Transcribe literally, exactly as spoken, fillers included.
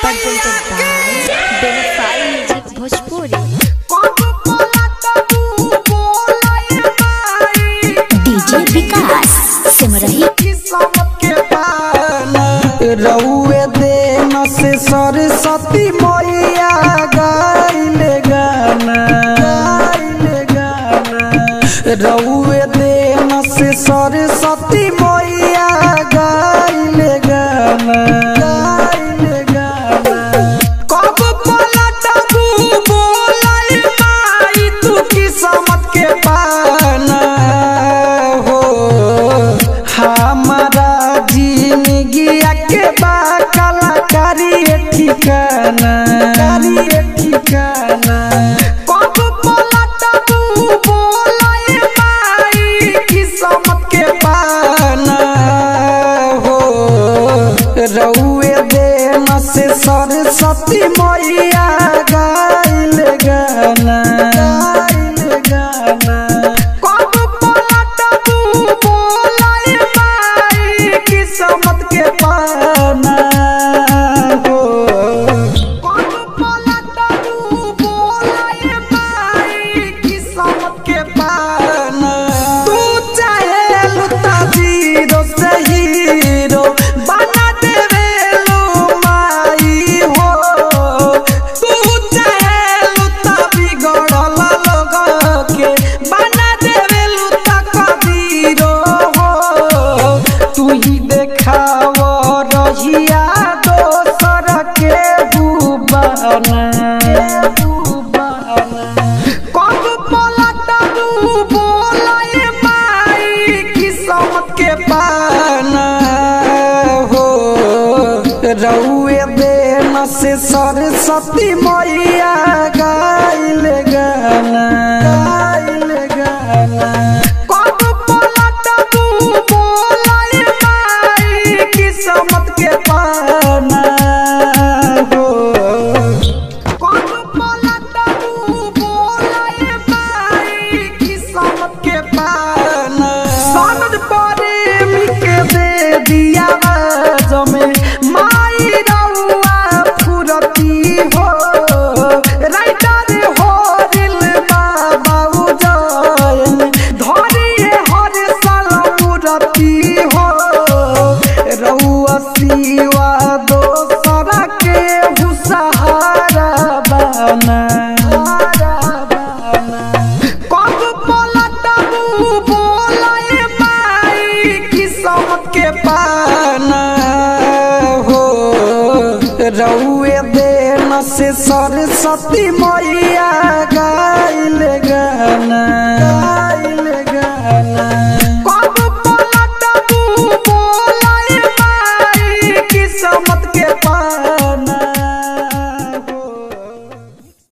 presented by Benefai Music Bhojpuri। DJ Vikas सिमरही रउए देन से सरस्वती मैया गाइले गाना गाइले गाना रउए देन से सरस्वती मैया गाइले गाना गाइले गाना कब पलटबू बोलाई माई तू किस्मत के पाना हो हमारा जिंदगिया के बा कलाकारी ठिकाना कारी ठिकाना कब पलटबू बोलाई माई किस्मत के पाना हो रउए देन से सरस्वती मैया गाइले गाना गाइले गाना कब पलटबू बोलाई माई किस्मत के पाना हो कब पलटबू बोलाई माई किस्मत के पाना तू चाहे लुटा जीरो से हीरो बना देवे लो माई हो तू चाहे लुटा बिगड़ल लोग के बना देवे लुटा कबीरो हो तू ही देखाव रहिया दोसर के बुबाना कब पलटबू बोलाई माई किस्मत के पाना हो रउए देन से सरस्वती मैया गाइले गाना गाइले गाना कब पलटबू बोलाई माई किस्मत के पाना हो कब पलटबू बोलाई माई किस्मत के पाना सनद प्रेमी के दे दिया जमे माई रउआ फुरती हो राइटर हो दिल बाबा उजैन धरिए हर साल मुरती हो रउआ सिवा दोसरा के हुसहारा बना कब पलटबू बोलाई माई किस्मत के पाना हो रउए देन से सरस्वती मैया गाइले गाना।